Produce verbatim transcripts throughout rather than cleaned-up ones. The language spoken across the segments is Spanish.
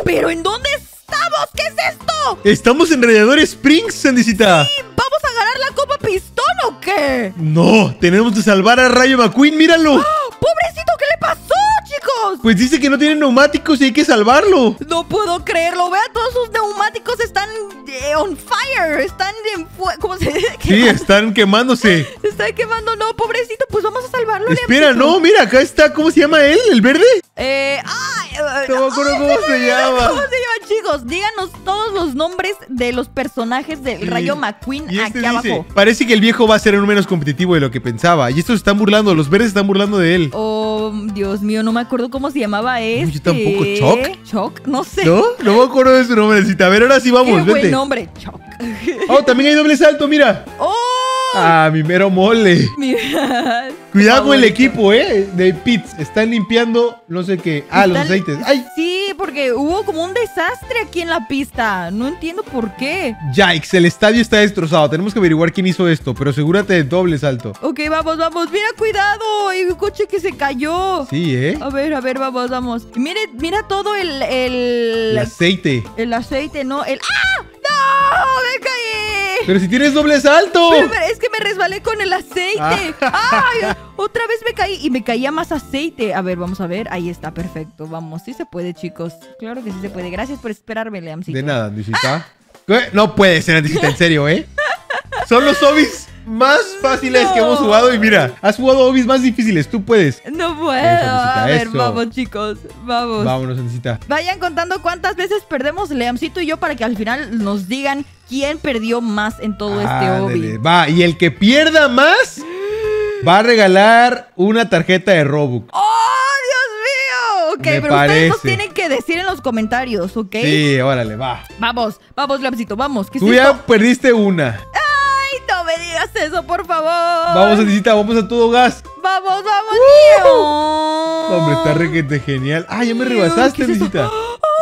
¿Pero en dónde estamos? ¿Qué es esto? Estamos en Radiador Springs, Sandicita. Sí, ¿vamos a ganar la Copa Pistón o qué? No, tenemos que salvar a Rayo McQueen, míralo. ¡Oh, pobrecito! ¿Qué le pasó, chicos? Pues dice que no tiene neumáticos y hay que salvarlo. No puedo creerlo. Vea, todos sus neumáticos están eh, on fire. Están en fuego. ¿Cómo se dice? Sí, están quemándose. Se está quemando. No, pobrecito. Pues vamos a salvarlo. Espera, Liamcito. no, mira, acá está. ¿Cómo se llama él? ¿El verde? Eh, ay, No me acuerdo ay, cómo se llama. ¿Cómo se llama, chicos? Díganos todos los nombres de los personajes del Sí. Rayo McQueen Y este aquí dice, abajo. parece que el viejo va a ser un menos competitivo de lo que pensaba. Y estos se están burlando, los verdes se están burlando de él. Oh, Dios mío, no me acuerdo cómo se llamaba este. yo tampoco. ¿Choc? Choc, no sé. ¿No? No me acuerdo de su nombrecita. A ver, ahora sí vamos, Qué buen vete. nombre, Choc. Oh, también hay doble salto, mira. ¡Oh! Ah, mi mero mole. Mira. Cuidado con el Favorito. equipo, eh, de pits. Están limpiando, no sé qué. Ah, los Están- aceites. ¡Ay! Sí, porque hubo como un desastre aquí en la pista. No entiendo por qué. Yikes, el estadio está destrozado. Tenemos que averiguar quién hizo esto, pero asegúrate de doble salto. Ok, vamos, vamos. Mira, cuidado. Hay un coche que se cayó. Sí, ¿eh? A ver, a ver, vamos, vamos. Mire, mira todo el... El, El aceite. el aceite, ¿no? El... ¡Ah! ¡No! ¡Me caí! Pero si tienes doble salto. Pero, pero es que me resbalé con el aceite. Ah. ¡Ay! Otra vez me caí y me caía más aceite. A ver, vamos a ver. Ahí está, perfecto. Vamos, sí se puede, chicos. Claro que sí se puede. Gracias por esperarme, Liamcito. De nada, Andisita. ¿Qué? No puede ser, Andisita, en serio, ¿eh? Son los hobbies más fáciles No. que hemos jugado. Y mira, has jugado hobbies más difíciles. Tú puedes. No puedo. Eso, Andisita, A ver, eso. vamos, chicos. Vamos. Vámonos, Andisita. Vayan contando cuántas veces perdemos Liamcito y yo para que al final nos digan quién perdió más en todo este Ándale, hobby. va, y el que pierda más va a regalar una tarjeta de Robux. ¡Oh, Dios mío! Ok, Me pero ustedes nos parece. tienen que decir en los comentarios, ¿ok? Sí, órale, va. Vamos, vamos, Liamcito, vamos. ¿Qué es Tú esto? ya perdiste una. ¡Ay, no me digas eso, por favor! Vamos, Andisita, vamos a todo gas. ¡Vamos, vamos, ¡Uh! tío! No, hombre, está requete genial. Ah, ya me rebasaste, ¿Qué es esto? Andisita.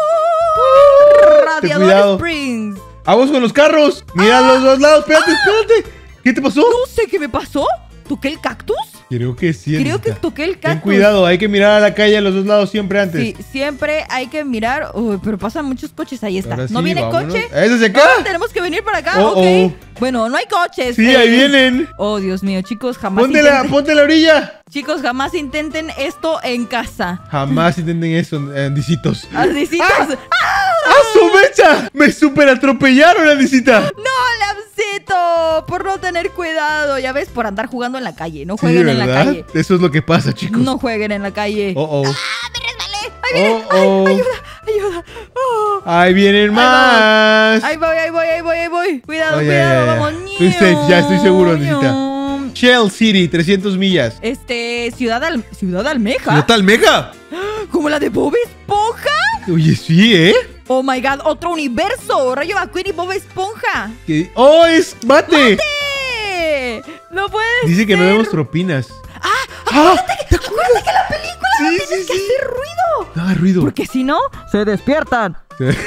¡Oh! Ten Radiador cuidado. Springs. Vamos con los carros. Mira los dos lados. Espérate, espérate. ¿Qué te pasó? No sé qué me pasó. ¿Toqué el cactus? Creo que sí, Creo que Andisita. toqué el cactus. Ten cuidado, hay que mirar a la calle a los dos lados siempre antes. Sí, siempre hay que mirar. Uy, pero pasan muchos coches. Ahí está. Ahora ¿No sí, viene vámonos. coche? ¿Ese es de acá? Ah, tenemos que venir para acá. Oh, ok. oh. Bueno, no hay coches. Sí, eh. ahí vienen. Oh, Dios mío, chicos, jamás Ponte la, intenten- ponte la orilla. Chicos, jamás intenten esto en casa. Jamás intenten eso, Andisitos. Andisitos. ¡Ah, su mecha! ¡Me super atropellaron, Andisita! ¡No, Liamcito! Por no tener cuidado. Ya ves, por andar jugando en la calle. No Sí, jueguen en la ¿verdad? calle. Eso es lo que pasa, chicos. No jueguen en la calle. Oh, oh. ¡Ah, me resbalé! ¡Ahí viene! Oh, oh. ¡Ay, ayuda! ¡Ayuda! Oh. Ahí vienen más. Ahí voy, ahí voy, ahí voy, ahí voy. Cuidado, Oye, cuidado, ya, ya. vamos. Estoy safe, ya estoy seguro, Andisita. Ño. Shell City, trescientas millas. Este, Ciudad, Al- Ciudad Almeja. ¿Ciudad Almeja? ¿Como la de Bob Esponja? Oye, sí, ¿eh? Oh my god, otro universo. Rayo McQueen y Bob Esponja. ¿Qué? ¡Oh, es mate! ¡Eh! No puede Dice que no ser. demos propinas. ¡Ah! ¡Ah! ¿Te acuerdas que la película Sí, no sí, tienes que sí. hacer ruido? No haga ruido. Porque si no, se despiertan.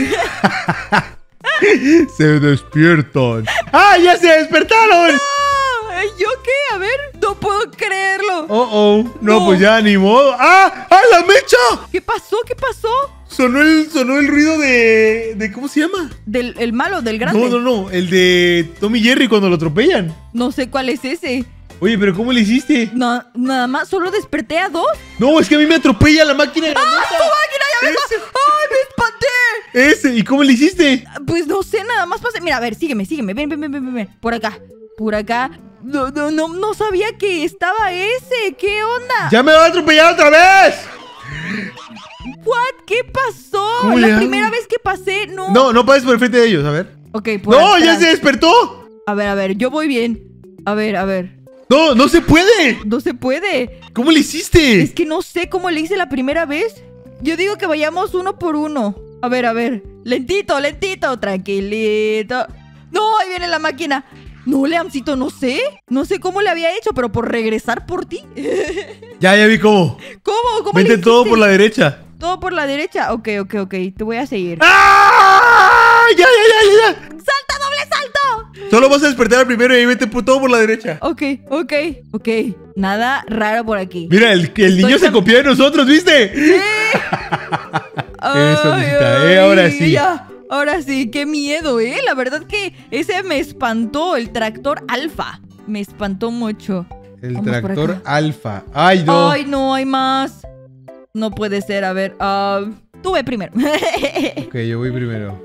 Se despiertan. ¡Ah, ya se despertaron! ¡Ah! ¿Yo qué? A ver, no puedo creerlo. Oh, oh. No, No. pues ya, ni modo. ¡Ah! ¡Ah, la mecha! ¿Qué pasó? ¿Qué pasó? Sonó el, sonó el ruido de, de... ¿Cómo se llama? ¿Del el malo, del grande? No, no, no. El de Tommy Jerry cuando lo atropellan. No sé cuál es ese. Oye, pero ¿cómo le hiciste? No, nada más, solo desperté a dos. No, es que a mí me atropella la máquina. ¡Ah, tu máquina! ¡Ya me Ese. ¡Ay, me espanté! Ese. ¿Y cómo le hiciste? Pues no sé, nada más pasé. Mira, a ver, sígueme, sígueme. Ven, ven, ven, ven, ven, ven. Por acá, por acá. No, no, no, no sabía que estaba ese. ¿Qué onda? ¡Ya me va a atropellar otra vez! ¿What? ¿Qué pasó? ¿Cómo La le hago? primera vez que pasé, no. No, no pases por el frente de ellos, a ver. Ok, por ¡No, ya atrás. se despertó! A ver, a ver, yo voy bien. A ver, a ver. ¡No, no se puede! No se puede. ¿Cómo le hiciste? Es que no sé cómo le hice la primera vez. Yo digo que vayamos uno por uno. A ver, a ver. Lentito, lentito, tranquilito. No, ahí viene la máquina. No, Liamcito, no sé. No sé cómo le había hecho, pero por regresar por ti. Ya, ya vi cómo. ¿Cómo? ¿Cómo Vente le todo hiciste? por la derecha. Todo por la derecha. Ok, ok, ok. Te voy a seguir. ¡Ah! ¡Ya, ya, ya, ya! ¡Salta, doble salto! Solo vas a despertar al primero y ahí vete por todo por la derecha. Ok, ok, ok. Nada raro por aquí. Mira, el, el niño Estoy se cam- copió de nosotros, ¿viste? Eso, Ay, Anisita, ¿eh? Ahora ay, sí. ya. Ahora sí, qué miedo, ¿eh? La verdad que ese me espantó, el tractor alfa. Me espantó mucho. El Vamos por tractor acá. alfa. Ay, no. Ay, no, hay más. No puede ser, a ver. ah, tú ve primero. Ok, yo voy primero.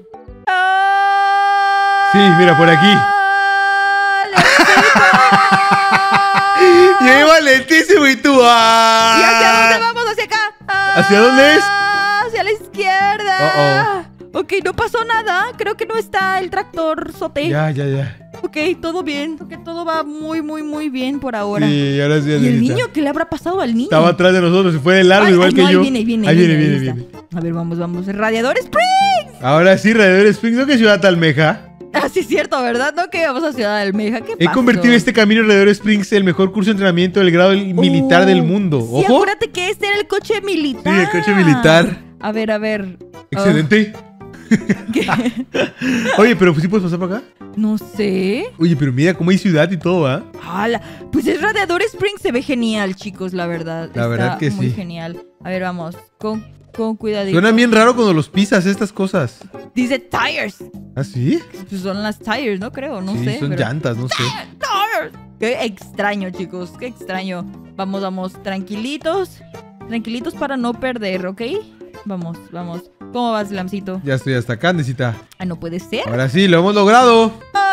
Ah, Sí, mira, por aquí. Leoncito. Lleva lentísimo y tú. ¡Ah! ¿Y hacia dónde vamos? ¿Hacia acá? Ah, ¿Hacia dónde es? Hacia la izquierda. Ok, no pasó nada. Creo que no está el tractor sote. Ya, ya, ya. Ok, todo bien. Creo que todo va muy, muy, muy bien por ahora. Sí, ahora sí, ¿Y el Anisita. niño? ¿Qué le habrá pasado al niño? Estaba atrás de nosotros, se fue de largo Ay, igual ay, que no, ahí yo. viene, ahí viene, Ahí viene, ahí viene, está. viene. A ver, vamos, vamos. Radiador Springs. Ahora sí, Radiador Springs, ¿no? Que Ciudad Talmeja. Ah, sí, es cierto, ¿verdad? No que vamos a Ciudad Almeja. ¿Qué He pasó? convertido este camino en Radiador Springs el mejor curso de entrenamiento del grado militar Oh, del mundo. Sí, ¡Ojo! acuérdate que este era el coche militar. Sí, el coche militar. A ver, a ver. Excelente. Ah, ¿qué? Oye, pero ¿sí puedes pasar por acá? No sé. Oye, pero mira cómo hay ciudad y todo, ¿ah? Ala, pues el Radiador Springs se ve genial, chicos, la verdad. La verdad Está que muy sí. genial. A ver, vamos. Con, con cuidadito. Suena bien raro cuando los pisas estas cosas. Dice tires. ¿Ah, sí? Pues son las tires, no creo, no sí, sé. son pero- llantas, no sé. Tires. Qué extraño, chicos. Qué extraño. Vamos, vamos. Tranquilitos. Tranquilitos para no perder, ¿ok? Vamos, vamos. ¿Cómo vas, Lamcito? Ya estoy hasta acá, Andesita. Ah, no puede ser. Ahora sí, lo hemos logrado.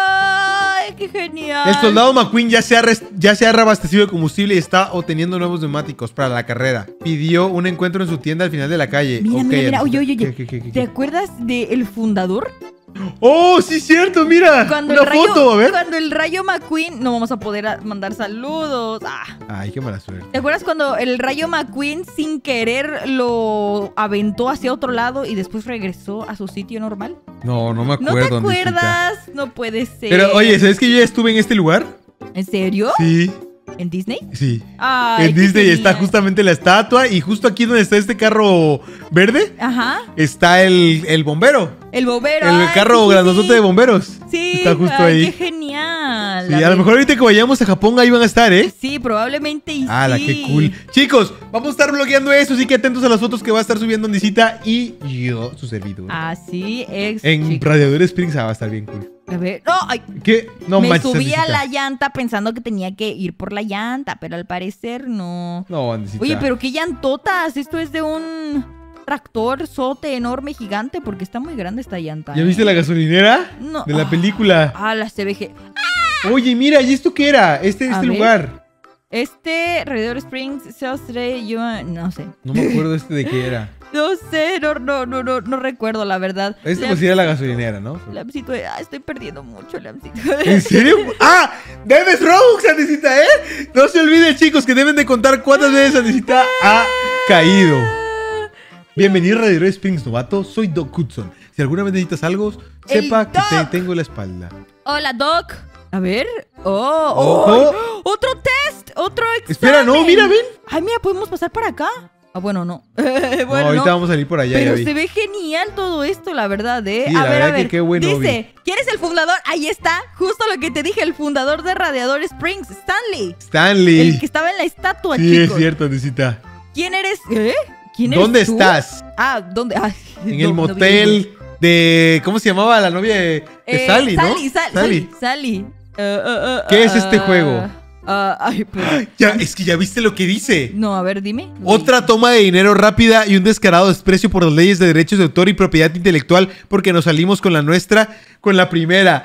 ¡Ay, qué genial! El soldado McQueen ya se, ha res- ya se ha reabastecido de combustible y está obteniendo nuevos neumáticos para la carrera. Pidió un encuentro en su tienda al final de la calle. Mira, Ok, mira, mira. Andesita. Oye, oye, oye. ¿Qué, qué, qué, qué, ¿Te qué? acuerdas del fundador? ¡Oh, sí, cierto! ¡Mira! Cuando Una el rayo, foto, a ver. Cuando el rayo McQueen... No vamos a poder a- mandar saludos. Ah. Ay, qué mala suerte. ¿Te acuerdas cuando el rayo McQueen sin querer lo aventó hacia otro lado y después regresó a su sitio normal? No, no me ¿No acuerdo. te Andesita. acuerdas? No puede ser. Pero, oye, ¿sabes que yo ya estuve en este lugar? ¿En serio? Sí, ¿En Disney? sí. Ay, En qué Disney está genial. justamente la estatua y justo aquí donde está este carro verde Ajá. está el, el bombero. El bombero. El ay, carro sí, sí, grandotote sí. de bomberos. Sí. Está justo ay, ahí. Qué genial. Sí, A a lo ver. mejor ahorita que vayamos a Japón ahí van a estar, ¿eh? Sí, probablemente y ¡Hala, sí. qué cool! Chicos, vamos a estar bloqueando eso, así que atentos a las fotos que va a estar subiendo Andisita y yo, su servidor. Así es. en chicos. Radiador Springs ah, va a estar bien cool. A ver. No, ay, ¿Qué? No me manches, subí a Andisita. la llanta pensando que tenía que ir por la llanta, pero al parecer no. No, Andisita. Oye, pero qué llantotas. Esto es de un tractor sote enorme, gigante, porque está muy grande esta llanta. ¿Ya ¿eh? viste la gasolinera? No. De la Ah. película. Ah, la C B G. Oye, mira, ¿y esto qué era? Este, A este ver. lugar. Este, Radiador Springs, South Stray, yo no sé. No me acuerdo este de qué era. No sé, no, no, no, no, no recuerdo la verdad. Este Lam- pues era la gasolinera, ¿no? Lamcito, ah, estoy perdiendo mucho, Lamcito. ¿En serio? ¡Ah! ¡Debes Robux, Andesita, eh! No se olviden, chicos, que deben de contar cuántas veces Andesita ha caído. Bienvenido a Radio Springs, novato. Soy Doc Hudson. Si alguna vez necesitas algo, El sepa que te Doc. tengo en la espalda. Hola, Doc. A ver. Oh, Ojo. oh, otro test, otro examen. Espera, no, mira, ven. Ay, mira, podemos pasar para acá. Ah, bueno, no. No, bueno, ahorita no. vamos a salir por allá, ya Pero vi. se ve genial todo esto, la verdad, ¿eh? Sí, a la ver, verdad a que ver. qué bueno, Dice, ¿quién es el fundador? Ahí está, justo lo que te dije, el fundador de Radiador Springs, Stanley. Stanley. El que estaba en la estatua, Sí, chicos. es cierto, Andesita. ¿Quién eres? ¿Eh? ¿Quién eres ¿Dónde tú? estás? Ah, ¿dónde? Ay, En no, el no vi. motel de... ¿Cómo se llamaba la novia de, de Eh, Sally, no? Sally, Sal- Sally, Sally. Eh, eh, eh, ¿Qué es este eh, juego? ah, ay, pues, Ya, es que ya viste lo que dice. no, a ver, dime. Otra toma de dinero rápida y un descarado desprecio por las leyes de derechos de autor y propiedad intelectual porque nos salimos con la nuestra, con la primera.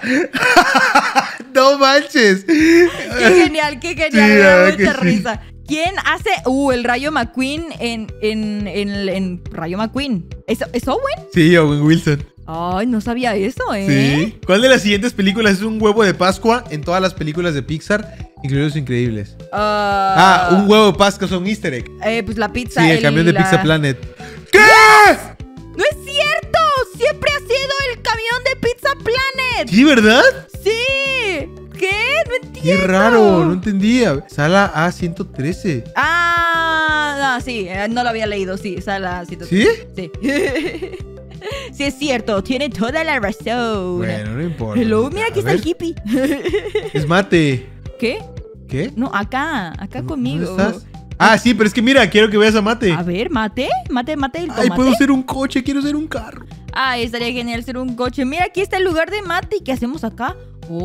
¡No manches! Qué genial, qué genial. Sí, me la da verdad mucha que sí. risa. ¿Quién hace uh, el Rayo McQueen en, en, en, en Rayo McQueen? ¿Es, ¿Es Owen? Sí, Owen Wilson. Ay, no sabía eso, ¿eh? Sí. ¿Cuál de las siguientes películas es un huevo de Pascua en todas las películas de Pixar, incluidos Los Increíbles? Ah, Ah, un huevo de Pascua son easter egg. Eh, pues la pizza. Sí, el camión de la- Pizza Planet. ¿Qué? ¡No es cierto! ¡Siempre ha sido el camión de Pizza Planet! Sí, ¿verdad? ¡Sí! ¿Qué? No entiendo. Qué raro, no entendía. Sala A ciento trece. Ah, no, sí, eh, no lo había leído, sí, sala ¿Sí? Sí. Sí, es cierto, tiene toda la razón. Bueno, no importa. Hello, mira, aquí A está el ver. hippie. Es mate. ¿Qué? ¿Qué? No, acá, acá conmigo. ¿Dónde estás? Ah, sí, pero es que mira, quiero que veas a Mate. A ver, mate, mate, mate el tomate. Ay, puedo ser un coche, quiero ser un carro. Ay, estaría genial ser un coche. Mira, aquí está el lugar de mate. ¿Y qué hacemos acá?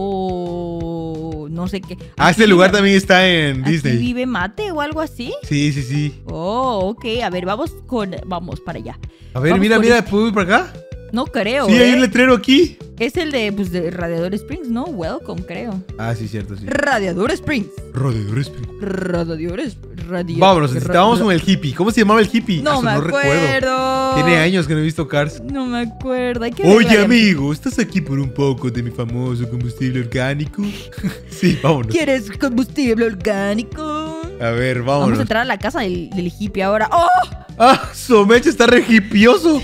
Oh, no sé qué. Ah, Aquí este lugar vive- también está en ¿Aquí Disney. vive mate o algo así? Sí, sí, sí. Oh, ok. A ver, vamos con... Vamos para allá. A ver, Vamos mira, con mira, este. ¿puedo ir para acá? No creo, Sí, hay ¿eh? un letrero aquí. Es el de, pues, de Radiador Springs, ¿no? Welcome, creo. Ah, sí, cierto, sí. Radiador Springs. Radiador Springs. Radiador Springs. Vámonos, necesitábamos con el hippie. ¿Cómo se llamaba el hippie? No Ah, me no recuerdo. acuerdo. Tiene años que no he visto Cars. No me acuerdo. Hay que Oye, verla. amigo, ¿estás aquí por un poco de mi famoso combustible orgánico? Sí, vámonos. ¿Quieres combustible orgánico? A ver, Vamos vámonos. a entrar a la casa del, del hippie ahora. ¡Oh! Ah, Somecha está re hipioso.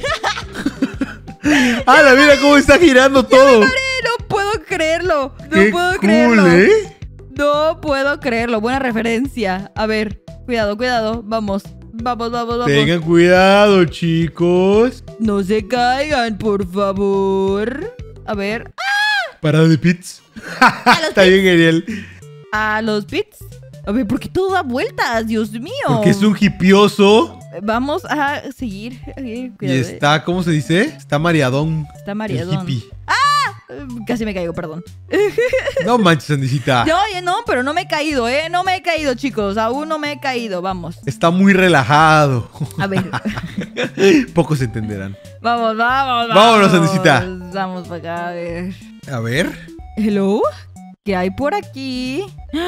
Ah, la mira cómo está girando todo. No puedo creerlo. No Qué puedo cool, creerlo. ¿eh? No puedo creerlo. Buena referencia. A ver, cuidado, cuidado. Vamos. Vamos, vamos, vamos. Tengan cuidado, chicos. No se caigan, por favor. A ver. Parada de pits. los Está bien genial. A los pits. A ver, ¿por qué todo da vueltas? Dios mío. Porque es un hipioso. Vamos a seguir. Eh, Y cuidado, eh. está, ¿cómo se dice? Está mareadón. Está El mareadón. hippie. Eh, Casi me caigo, perdón. No manches, Andisita. No, oye, no, pero no me he caído, ¿eh? No me he caído, chicos. Aún no me he caído. Vamos. Está muy relajado. A ver. Pocos entenderán. Vamos, vamos, vamos. Vámonos, Andesita. Vamos para acá, a ver. A ver. Hello. ¿Qué hay por aquí?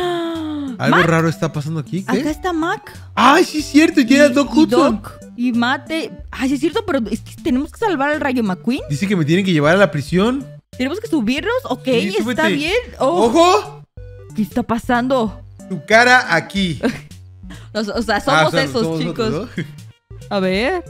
Algo Mac. raro está pasando aquí. ¿Qué? Acá está Mac. Ay, sí es cierto. Y tiene a Doc y Hudson. Doc, y Mate. Ay, sí es cierto, pero es que tenemos que salvar al Rayo McQueen. Dice que me tienen que llevar a la prisión. Tenemos que subirnos. Ok, Sí, está súbete. bien. Oh, ¡Ojo! ¿qué está pasando? Tu cara aquí. O, o sea, somos Ah, esos, somos chicos. nosotros, ¿no? A ver.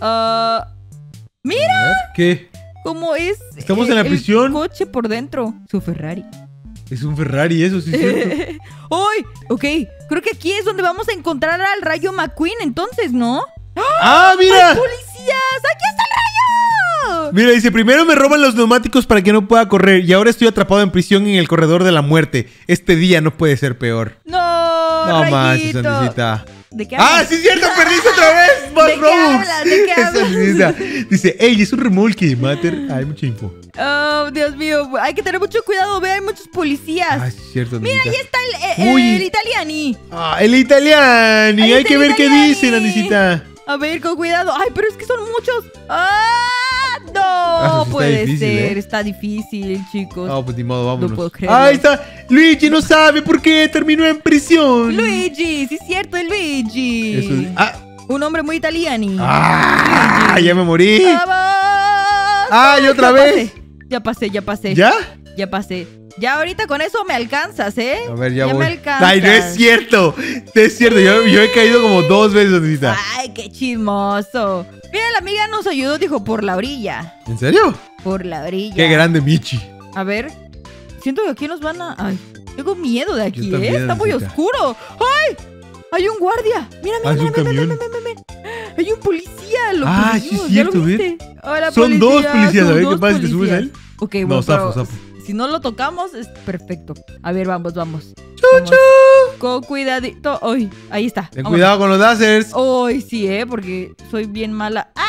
Ah, A ver, ¿qué? ¿cómo es? Estamos el- en la el prisión. coche por dentro. Su Ferrari. Es un Ferrari, eso sí es cierto. ¡Ay! Ok, creo que aquí es donde vamos a encontrar al Rayo McQueen, entonces, ¿no? ¡Ah, mira! ¡Policías! ¡Aquí está el rayo! Mira, dice, primero me roban los neumáticos para que no pueda correr y ahora estoy atrapado en prisión en el corredor de la muerte. Este día no puede ser peor. ¡No! No más, Rayito. Sandicita. ¿De qué ¡Ah, hablas? sí es cierto! ¡Perdiste otra vez! ¡Más ¿De qué Robux! hablas? ¿De qué Esa hablas? Sandicita. Dice, ¡ey, es un remolque! Mater. Hay mucha info. Oh, Dios mío, hay que tener mucho cuidado, ve, hay muchos policías. Ah, sí es cierto, Mira, ahí Sandicita. está el, el, Uy. el italiani. Ah, el italiano. Ahí Hay está que el ver qué italiani. dice, Sandicita. A ver, con cuidado. Ay, pero es que son muchos. ¡Ah! Ah, No, eso sí está puede difícil, ser. ¿eh? Está difícil, chicos. No, pues ni modo, vámonos. puedo creerlo. Ahí está. Luigi no sabe por qué terminó en prisión. Luigi, sí es cierto, el Luigi. Eso es- Ah, Un hombre muy italiani. ah, ya me morí. ¡Vamos! ¡Ay, otra Ya vez! pasé, Ya pasé, ya pasé. ¿Ya? Ya pasé. Ya ahorita con eso me alcanzas, ¿eh? A ver, ya, ya voy. me alcanzas. Ay, no es cierto. No es cierto. Yo, yo he caído como dos veces, Andisita. Ay, qué chismoso. Mira, la amiga nos ayudó, dijo, por la orilla. ¿En serio? Por la orilla. Qué grande, Michi. A ver. Siento que aquí nos van a... Ay, tengo miedo de aquí, Yo también, ¿eh? Está muy Andesita. oscuro. ¡Ay! Hay un guardia. Mira, mira, Ah, es mira, un mira, camión. mira, mira, mira, mira. Hay un policía. Lo Ah, pusimos, sí es ¿ya lo cierto, ¿ves? viste? Hola, Son dos policía, policías. A son ver qué dos pasa si te subes a él. policías. Ok, No, bueno, zafo, pero zafo. si no lo tocamos, es perfecto. A ver, vamos, vamos. ¡Chuchu! Vamos. Con cuidadito. Ay, ahí está. Ten Vámonos. cuidado con los lasers. Ay, sí, ¿eh? Porque soy bien mala. ¡Ah!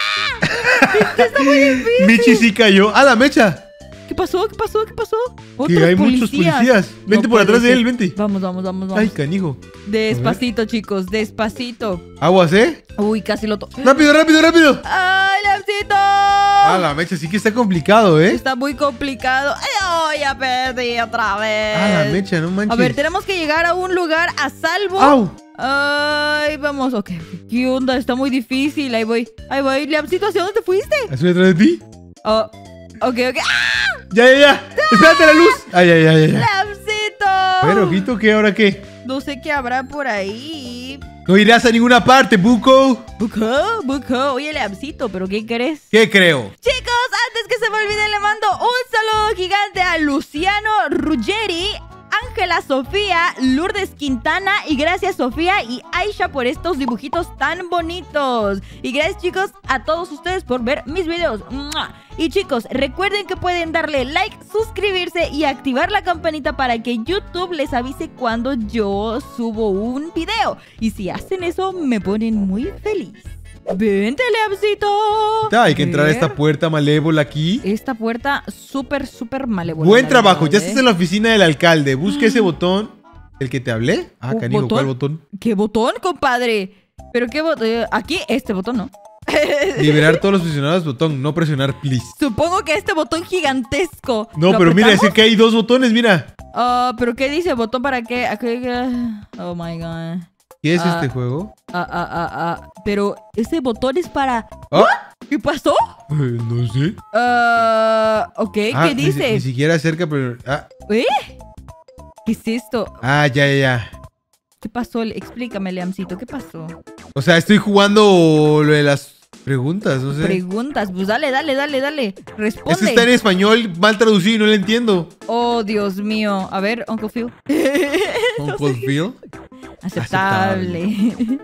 Michi sí cayó. ¡Ah, la mecha! ¿Qué pasó? ¿Qué pasó? ¿Qué pasó? Que Otros hay muchos policías. Vente No por puede atrás de ser. él, vente. Vamos, vamos, vamos, vamos. Ay, canijo. Despacito, chicos, despacito. Aguas, ¿eh? Uy, casi lo to... ¡Rápido, rápido, rápido! ¡Ay, Lamcito! Ah, la mecha sí que está complicado, ¿eh? Está muy complicado. ¡Ay, ya perdí otra vez! Ah, la mecha, no manches. A ver, tenemos que llegar a un lugar a salvo. ¡Au! Ay, vamos, ok. ¿Qué onda? Está muy difícil. Ahí voy. Ahí voy. Lamcito, ¿hacia dónde te fuiste? ¿Estoy detrás de ti? Oh, ok, ok. ¡Ah! Ya, ya, ya. Espérate la luz. Ay, ay, ay, ay. ¡Lamcito! A ver, ojito, ¿qué ahora qué? No sé qué habrá por ahí. No irás a ninguna parte, Buco. Buco, Buco. Oye, Lamcito, ¿pero qué crees? ¿Qué creo? Chicos, antes que se me olvide, le mando un saludo gigante a Luciano Ruggeri, Ángela Sofía, Lourdes Quintana. Y gracias Sofía y Aisha por estos dibujitos tan bonitos. Y gracias chicos a todos ustedes por ver mis videos. ¡Mua! Y chicos, recuerden que pueden darle like, suscribirse y activar la campanita para que YouTube les avise cuando yo subo un video. Y si hacen eso, me ponen muy feliz. ¡Vente, Leamcito! Ah, hay que entrar a esta puerta malévola aquí. Esta puerta súper, súper malévola. Buen trabajo, verdad, ya ¿eh? estás en la oficina del alcalde. Busca ese botón. ¿El que te hablé? Ah, canijo, ¿cuál botón? ¿Qué botón, compadre? ¿Pero qué botón? Aquí, este botón, ¿no? Liberar todos los prisioneros, botón. No presionar, please. Supongo que este botón gigantesco. No, ¿Lo pero mira, apretamos? es que hay dos botones, mira. Ah, ¿pero qué dice? ¿Botón para qué? Aquí- Oh, my God. ¿Qué es Ah. este juego? Ah, ah, ah, ah. Pero ese botón es para... ¿Ah? ¿Qué pasó? Eh, no sé. Ah, ok, Ah, ¿qué ni- dice? Ni, siquiera cerca, pero... Ah, ¿Eh? ¿Qué es esto? ah, ya, ya, ya. ¿Qué pasó? Explícame, Leamcito, ¿qué pasó? O sea, estoy jugando lo de las preguntas, no sé. Preguntas, pues dale, dale, dale, dale. Responde. Esto está en español mal traducido y no lo entiendo. Oh, Dios mío. A ver, Uncle Phil. Uncle Phil. Aceptable.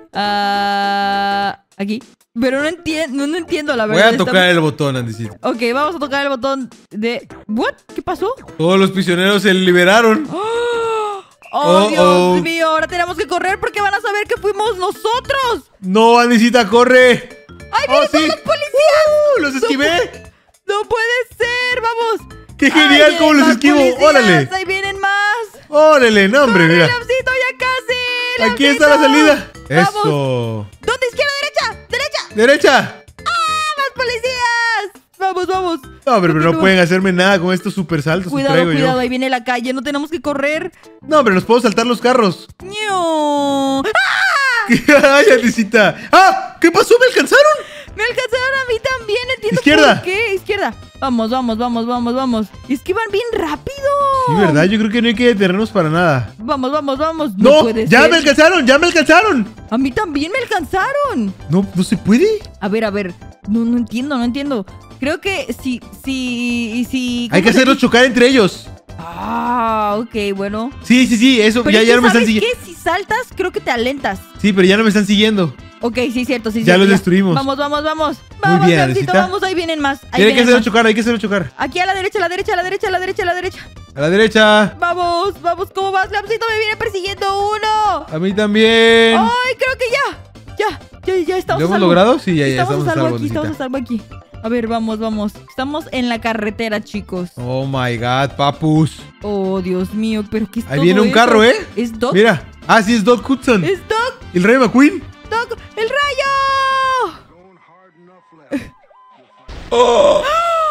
Ah, aquí. Pero no entiendo, no, no entiendo la Voy verdad. a tocar Está- el botón, Andesito. Ok, vamos a tocar el botón de... ¿What? ¿Qué pasó? Todos los prisioneros se liberaron. ¡Oh, Oh, Dios oh. mío! Ahora tenemos que correr porque van a saber que fuimos nosotros. No, Andesita, corre. ¡Ay, Oh, vienen sí. todos los policías! Uh, los esquivé. ¡No puede ser! ¡Vamos! Qué ¡Ay, genial vienen cómo los más esquivo. policías! Órale. ¡Ahí vienen más! Órale, no, hombre, ¡Corre, mira. Leamcito, ya casi! Aquí está la ¡Leamcito! salida. ¡Vamos! Eso. ¿Dónde? ¿Izquierda, derecha? ¡Derecha! Derecha. ¡Más policías! ¡Vamos, vamos! No, hombre, pero no Continúa. pueden hacerme nada con estos super saltos que Cuidado, traigo cuidado, yo. ahí viene la calle, no tenemos que correr. No, hombre, nos puedo saltar los carros. ¡Ño! Ay, Andesita. ¡Ah! ¿Qué pasó? ¿Me alcanzaron? Me alcanzaron a mí también, entiendo Izquierda. por qué. Izquierda. Vamos, vamos, vamos, vamos, vamos. Es que van bien rápido. Sí, ¿verdad? Yo creo que no hay que detenernos para nada. Vamos, vamos, vamos. No, ¡No! puede ¡Ya ser. me alcanzaron! ¡Ya me alcanzaron! A mí también me alcanzaron. No, no se puede. A ver, a ver. No, no entiendo, no entiendo. Creo que si, si, si... Hay que ¿cómo se hacerlos dice? chocar entre ellos. Ah, ok, bueno. Sí, sí, sí, eso Pero ya, es ya que no me están ¿sabes siguiendo. qué? Si saltas, creo que te alentas. Sí, pero ya no me están siguiendo. Ok, sí, cierto, sí, Ya cierto, los destruimos. Vamos, vamos, vamos. Vamos, bien, Leamcito, Andesita. vamos, ahí vienen más. Ahí Hay que vienen hacerlos más. chocar, hay que hacerlos chocar. Aquí a la derecha, a la derecha, a la derecha, a la derecha, a la derecha. A la derecha. Vamos, vamos, ¿cómo vas, Leamcito? Me viene persiguiendo uno. A mí también. Ay, creo que ya. Ya, ya, ya estamos ¿Lo a hemos salvo. logrado? Sí, ya, ya Estamos, estamos a a salvo salvo, aquí, estamos a Andesita. salvo aquí. A ver, vamos, vamos. Estamos en la carretera, chicos. Oh my god, papus. Oh, Dios mío, pero ¿qué es Ahí todo viene un eso? carro, ¿eh? ¿Es Doc? Mira. Ah, sí, es Doc Hudson. ¡Es Doc! El Rey McQueen. ¡Doc! ¡El rayo! Oh,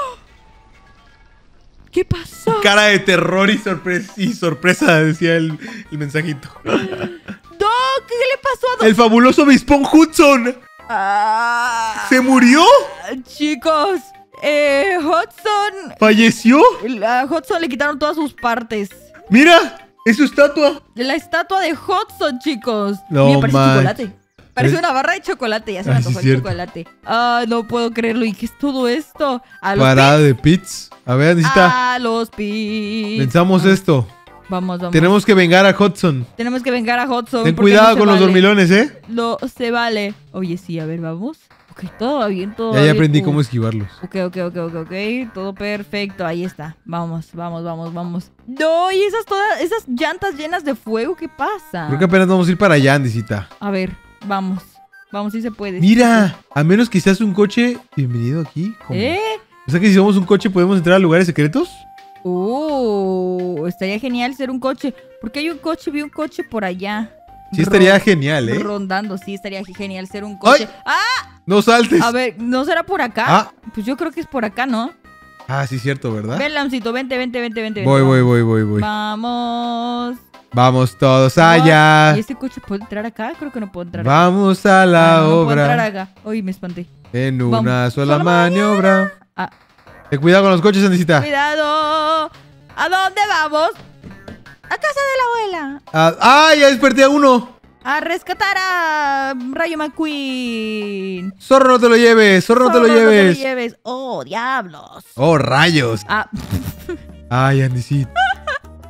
¿Qué pasó? cara de terror y, sorpres y sorpresa, decía el, el mensajito. ¡Doc! ¿Qué le pasó a Doc? El fabuloso Bispón Hudson. Ah, ¿Se murió? chicos, eh, Hudson... ¿Falleció? A Hudson le quitaron todas sus partes. Mira, es su estatua. La estatua de Hudson, chicos. No Mira, parece manches. chocolate. Parece Es- una barra de chocolate. Ya se me Ah, sí, antojó el cierto. chocolate. Ah, no puedo creerlo. ¿Y qué es todo esto? A los Parada de pits. A ver, pits. necesita. A los pits. Pensamos Ah, esto. Vamos, vamos. Tenemos que vengar a Hudson. Tenemos que vengar a Hudson. Ten porque cuidado no se con los vale. dormilones, ¿eh? No se vale. Oye, sí, a ver, vamos. Ok, todo va bien, todo Ya, va ya bien. aprendí Uh, cómo esquivarlos. Ok, ok, ok, ok, ok. Todo perfecto. Ahí está. Vamos, vamos, vamos, vamos. No, y esas todas, esas llantas llenas de fuego, ¿qué pasa? Creo que apenas vamos a ir para allá, Andesita. A ver, vamos. Vamos, si se puede. Mira, a menos que seas un coche. Bienvenido aquí. ¿Cómo? ¿Eh? O sea que si somos un coche, ¿podemos entrar a lugares secretos? Uh, estaría genial ser un coche. Porque hay un coche, vi un coche por allá. Sí, estaría Ron- genial, ¿eh? Rondando, sí, estaría genial ser un coche. ¡Ay! ¡Ah! No saltes. A ver, ¿no será por acá? Ah. Pues yo creo que es por acá, ¿no? Ah, sí, cierto, ¿verdad? Ven, Lamcito, vente, vente, vente, vente. Voy, vente, voy, vamos. voy, voy, voy. Vamos. Vamos todos ¿Y allá. este coche puede entrar acá? Creo que no puedo entrar. Vamos a acá. la Ah, no, no puedo entrar obra. acá. Uy, me espanté. En Vamos. una sola Sola maniobra. Ah, Ten cuidado con los coches, Andesita. cuidado. ¿A dónde vamos? A casa de la abuela. Ah, ¡ah! Ya desperté a uno. A rescatar a Rayo McQueen. Zorro, no te lo lleves. Zorro, no te lo Zorro, lleves. lleves. Oh, diablos. Oh, rayos. Ah, Ay, Andesita.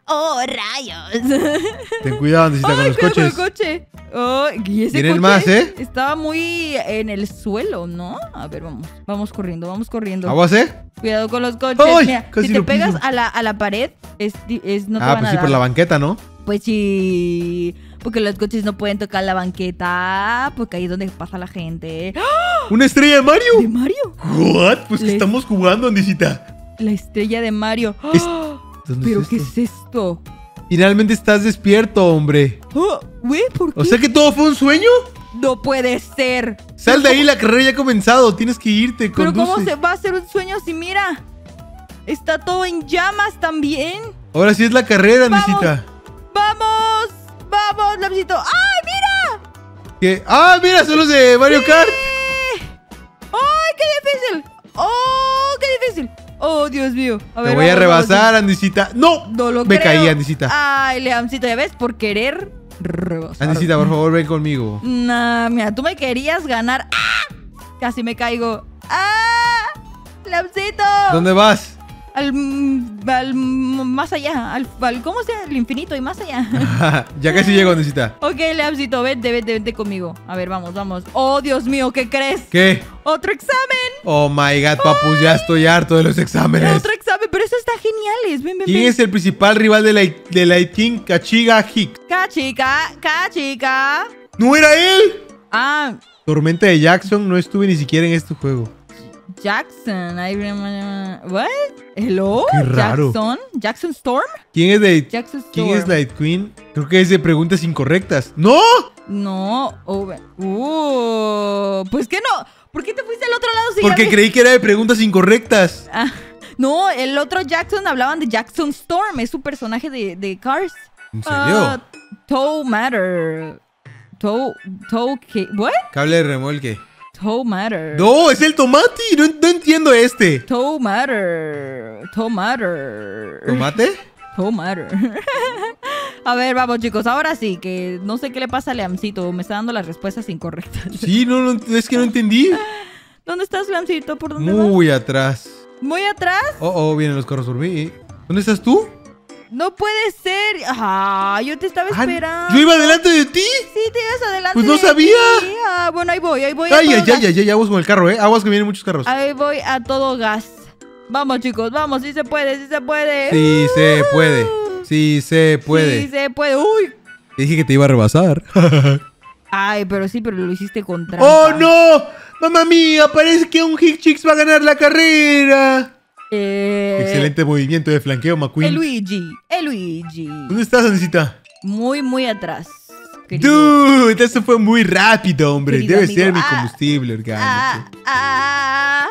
¡Oh, rayos! Ten cuidado, Andesita, con ¡Ay, los cuidado con el coches. coche! Oh, y ese Vienen coche más, ¿eh? estaba muy en el suelo, ¿no? A ver, vamos. Vamos corriendo, vamos corriendo. ¿Aguas, eh? Cuidado con los coches. ¡Ay! Mira, Casi si te lo pegas piso. a la, a la pared, es, di- es, no te Ah, van pues a sí, dar. por la banqueta, ¿no? Pues sí, porque los coches no pueden tocar la banqueta, porque ahí es donde pasa la gente. ¡Ah! ¿Una estrella de Mario? ¿De Mario? ¿What? Pues que Les- estamos jugando, Andesita. La estrella de Mario. ¡Ah! Es- ¿Dónde ¿Pero es qué esto? es esto? Finalmente estás despierto, hombre. ¡Ah! Güey, ¿por qué? O sea que todo fue un sueño. No puede ser. Sal de ahí, la carrera ya ha comenzado. Tienes que irte, Pero conduce. ¿cómo se va a hacer un sueño si mira? Está todo en llamas también. Ahora sí es la carrera, Vamos. Andesita. ¡Vamos! ¡Vamos, Lapsito! ¡Ay, mira! ¿Qué? ¡Ah, mira! Son los de Mario Kart. ¡Eh! ¡Ay, qué difícil! ¡Oh, qué difícil! ¡Oh, Dios mío! A Te ver, voy a vamos, rebasar, Andesita. ¡No! vamos. No lo Me creo. caí, Andesita. Ay, Leamcito, ya ves, por querer rebasar. Andesita, por favor, ven conmigo. Nah, mira, tú me querías ganar. ¡Ah! Casi me caigo. ¡Ah! Leamcito. ¿Dónde vas? Al, mm, al mm, más allá, al, al ¿cómo se llama? Al infinito y más allá. Ya casi llego, Andesita. Ok, Leamcito, vente, vente, vente conmigo. A ver, vamos, vamos. Oh, Dios mío, ¿qué crees? ¿Qué? ¡Otro examen! Oh my god, papus, ya estoy harto de los exámenes. ¡Otro examen! Pero eso está genial. Ven, ven, ¿Quién ven. es el principal rival de la, de la Team Kachiga Hicks? Cachica, cachica. ¡No era él! Ah, Tormenta de Jackson, no estuve ni siquiera en este juego. Jackson. I remember- What? Hello? Qué raro. Jackson. Jackson Storm. ¿Quién es de Jackson Storm. ¿Quién es Light Queen? Creo que es de preguntas incorrectas. ¡No! No. Oh, ve- uh, pues que no. ¿Por qué te fuiste al otro lado? Si ya Porque vi- creí que era de preguntas incorrectas. Ah, no, el otro Jackson hablaban de Jackson Storm. Es su personaje de, de Cars. ¿En serio? Ah, Tow Matter. Tow. Tow. ¿Qué? ¿What? Cable de remolque. Tow Matter. No, es el tomate. No, no entiendo este. Tow Matter. Tow Matter. ¿Tomate? Tow Matter. A ver, vamos, chicos. Ahora sí, que no sé qué le pasa a Leamcito. Me está dando las respuestas incorrectas. Sí, no, no, es que no entendí. ¿Dónde estás, Leamcito? ¿Por dónde vas? Muy atrás. ¿Muy atrás? Oh, oh, vienen los carros por mí. ¿Dónde estás tú? No puede ser. Ah, yo te estaba Ah, esperando. ¿yo iba delante de ti? Sí, te ibas adelante. Pues no de sabía. ti. Ah, bueno, ahí voy, ahí voy. a Ay, todo ay, ay, gas. ay, ay, aguas con el carro, ¿eh? Aguas que vienen muchos carros. Ahí voy a todo gas. Vamos, chicos, vamos, sí se puede, sí se puede. Sí se puede. Sí se puede. Sí se puede. Uy. Te dije que te iba a rebasar. Ay, pero sí, pero lo hiciste con trampa. ¡Oh, no! ¡Mamma mía! Parece que un Hick va a ganar la carrera. Eh, Excelente movimiento de flanqueo, El McQueen. Luigi, el Luigi. ¿Dónde estás, Andesita? Muy, muy atrás. querido. Dude, eso fue muy rápido, hombre. Querido Debe amigo. ser mi Ah, combustible Ah, orgánico. ah,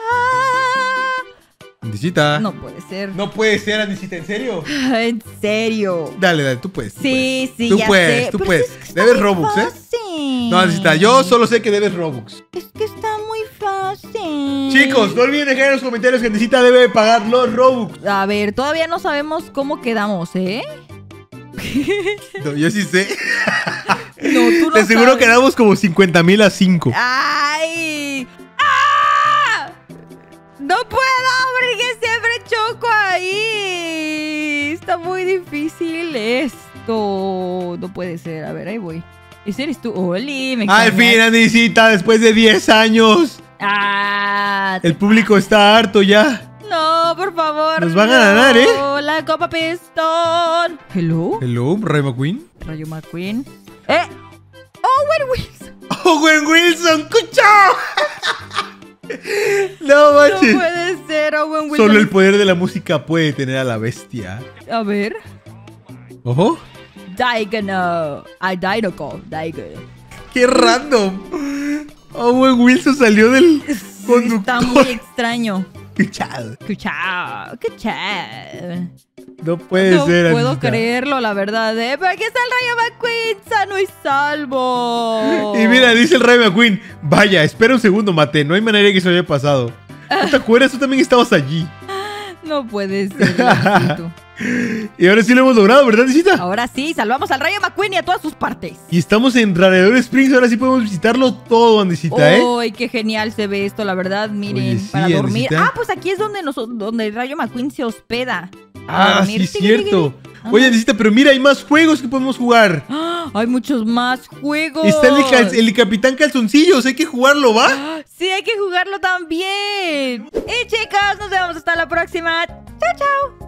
Andesita. no puede ser. No puede ser, Andesita, ¿en serio? En serio. Dale, dale, tú puedes. tú Sí, puedes. sí, Tú ya puedes, sé. tú Pero puedes. es que está Debes muy Robux, ¿eh? fácil. No, Andesita, yo solo sé que debes Robux. Es que está muy fácil. Chicos, no olviden dejar en los comentarios que Andesita debe pagar los Robux. A ver, todavía no sabemos cómo quedamos, ¿eh? No, yo sí sé. No, tú no De seguro sabes. quedamos como cincuenta mil a cinco. ¡Ay! ¡Ah! ¡No puedo, porque siempre choco ahí! Está muy difícil esto. No puede ser. A ver, ahí voy. ¿Ese eres tú? ¡Oli! Me Al fin, extrañas. Andesita, después de diez años. ¡Ah! El público está harto ya. No, por favor. Nos van a no. ganar, ¿eh? La Copa Pistón. ¿Hello? Hello, Ray McQueen. Rayo McQueen. ¡Eh! ¡Owen Wilson! Owen Wilson, ¡cucho! No No manches. puede ser, Owen Wilson. Solo el poder de la música puede tener a la bestia. A ver. Ojo. Daigono. Ay, Dinoco. Daigo. ¡Qué random! Owen Wilson salió del conductor. Está muy extraño. Cuchado. Cuchao. Cuchao. No puede No ser, puedo Anita. creerlo, la verdad, ¿eh? Pero aquí está el Rayo McQueen, sano y salvo. Y mira, dice el Ray McQueen. Vaya, espera un segundo, mate. No hay manera que eso haya pasado. ¿No te acuerdas? Tú también estabas allí. No puede ser. Diosito. Y ahora sí lo hemos logrado, ¿verdad, Andesita? Ahora sí, salvamos al Rayo McQueen y a todas sus partes. Y estamos en Radiador Springs. Ahora sí podemos visitarlo todo, Andesita, ¿eh? ¡Ay, qué genial se ve esto, la verdad! Miren, Oye, sí, para dormir. Andesita. Ah, pues aquí es donde, nos, donde el Rayo McQueen se hospeda. A Ah, dormir. sí, es cierto. Oye, Anisita, pero mira, hay más juegos que podemos jugar. ¡Ah! Hay muchos más juegos. Está el, de cal- el de Capitán Calzoncillos, hay que jugarlo, ¿va? ¡Ah! Sí, hay que jugarlo también. Y chicos, nos vemos hasta la próxima. Chao, chao.